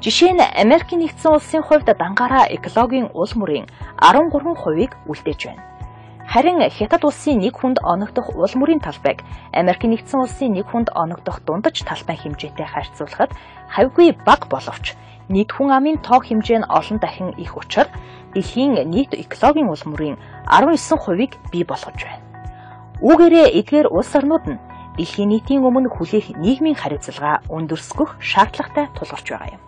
Жишээ нь Америкийн нэгдсэн улсын хувьд дангаараа экологийн уул мөрийн 13%-ийг үлдээж байна. Харин Хятад улсын нэг хүнд оногдох уул мөрийн талбайг Америкийн нэгдсэн улсын нэг хүнд оногдох дундаж талбай хэмжээтэй харьцуулахад хавьгүй бага боловч нийт хүн амын тоо хэмжээ нь олон дахин их учраа дэлхийн нийт экологийн уул мөрийн 19%-ийг бий болгож байна. Үүгээрээ эдгээр улс орнууд нь дэлхийн нийтийн өмнө хүлээх нийгмийн хариуцлага өндөрсгөх шаардлагатай тулгарч байгаа юм.